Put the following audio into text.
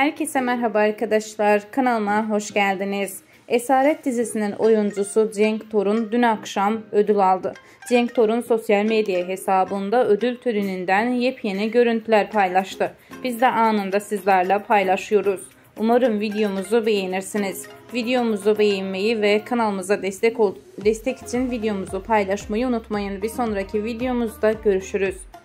Herkese merhaba arkadaşlar, kanalıma hoş geldiniz. Esaret dizisinin oyuncusu Cenk Torun dün akşam ödül aldı. Cenk Torun sosyal medya hesabında ödül töreninden yepyeni görüntüler paylaştı. Biz de anında sizlerle paylaşıyoruz. Umarım videomuzu beğenirsiniz. Videomuzu beğenmeyi ve kanalımıza destek için videomuzu paylaşmayı unutmayın. Bir sonraki videomuzda görüşürüz.